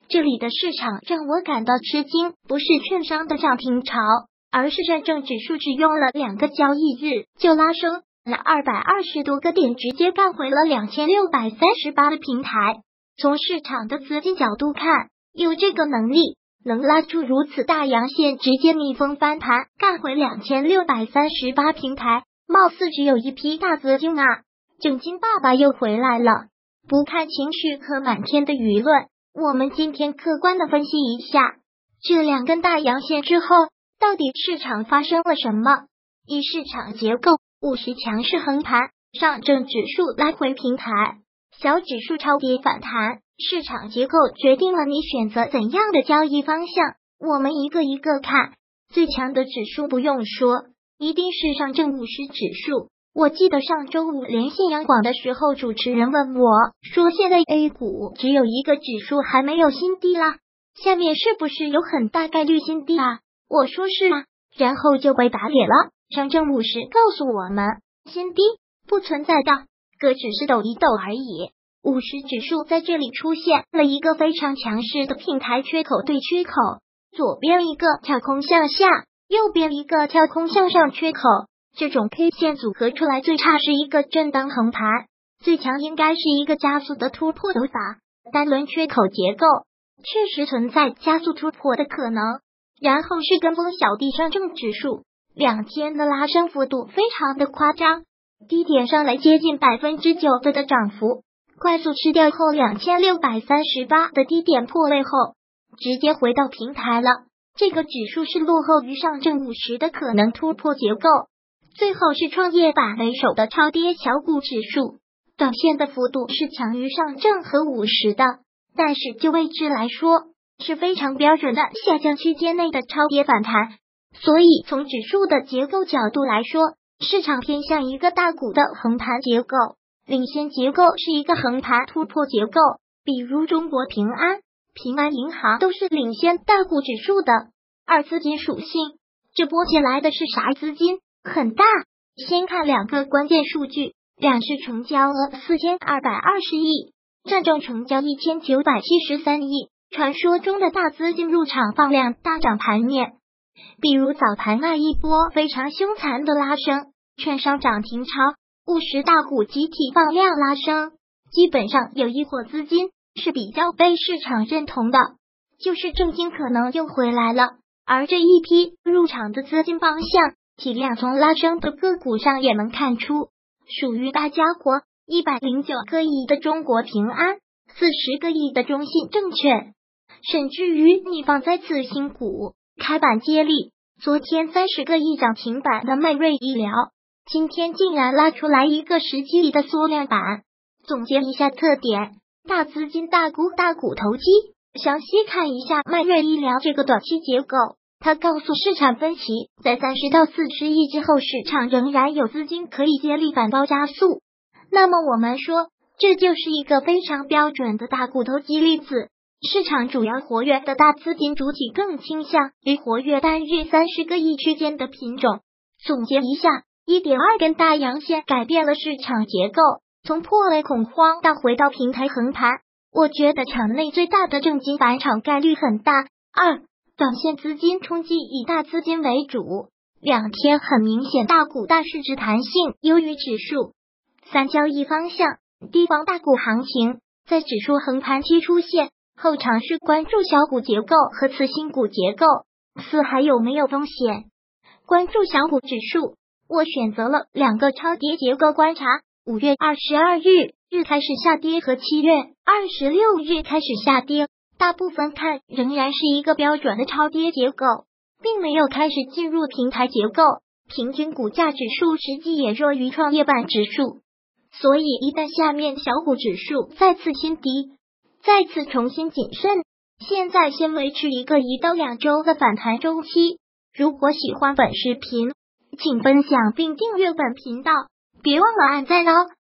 这里的市场让我感到吃惊，不是券商的涨停潮，而是上证指数只用了2个交易日就拉升了220多个点，直接干回了2638的平台。从市场的资金角度看，有这个能力能拉出如此大阳线，直接逆风翻盘干回2638平台，貌似只有一批大资金啊。证金爸爸又回来了。不看情绪和满天的舆论，我们今天客观的分析一下这2根大阳线之后到底市场发生了什么。以市场结构，50强势横盘，上证指数来回平台，小指数超跌反弹，市场结构决定了你选择怎样的交易方向。我们一个一个看。最强的指数不用说，一定是上证50指数。我记得上周五连线央广的时候，主持人问我说，现在 A 股只有一个指数还没有新低啦，下面是不是有很大概率新低啊？我说是啊，然后就被打脸了。上证50告诉我们，新低不存在的，个只是抖一抖而已。50指数在这里出现了一个非常强势的平台缺口对缺口，左边一个跳空向下，右边一个跳空向上缺口，这种 K 线组合出来最差是一个震荡横盘，最强应该是一个加速的突破走法。单轮缺口结构确实存在加速突破的可能，然后是跟风小弟上证指数2天的拉升幅度非常的夸张，低点上来接近9%的涨幅，快速吃掉后2638的低点破位后直接回到平台了。这个指数是落后于上证50的可能突破结构。最后是创业板为首的超跌小股指数，短线的幅度是强于上证和50的，但是就位置来说是非常标准的下降区间内的超跌反弹。所以从指数的结构角度来说，市场偏向一个大股的横盘结构，领先结构是一个横盘突破结构，比如中国平安、平安银行都是领先大股指数的。二资金属性，这波起来的是啥资金？很大。先看2个关键数据，两市成交额4220亿，上证成交1973亿。传说中的大资金入场放量大涨盘面，比如早盘那一波非常凶残的拉升，券商涨停潮，50大股集体放量拉升，基本上有一伙资金是比较被市场认同的，就是证金可能又回来了。而这一批入场的资金方向体量从拉升的个股上也能看出，属于大家伙，109个亿的中国平安，40个亿的中信证券，甚至于你放在次新股开板接力，昨天30个亿涨停板的迈瑞医疗，今天竟然拉出来一个17亿的缩量板。总结一下特点，大资金大股投机。详细看一下迈瑞医疗这个短期结构，他告诉市场分歧，在30到40亿之后，市场仍然有资金可以接力反包加速。那么我们说，这就是一个非常标准的大股投机例子。市场主要活跃的大资金主体更倾向于活跃单日30个亿区间的品种。总结一下， 1.2 根大阳线改变了市场结构，从破位恐慌到回到平台横盘。我觉得场内最大的证金返场概率很大。2. 短线资金冲击以大资金为主，2天很明显大股大市值弹性优于指数。3. 交易方向，地方大股行情在指数横盘期出现后，尝试关注小股结构和次新股结构。4. 还有没有风险？关注小股指数，我选择了2个超跌结构观察，5月22日开始下跌和7月26日开始下跌，大部分看仍然是一个标准的超跌结构，并没有开始进入平台结构，平均股价指数实际也弱于创业板指数，所以一旦下面小股指数再次新低，再次重新谨慎，现在先维持一个1到2周的反弹周期。如果喜欢本视频，请分享并订阅本频道，别忘了按赞哦。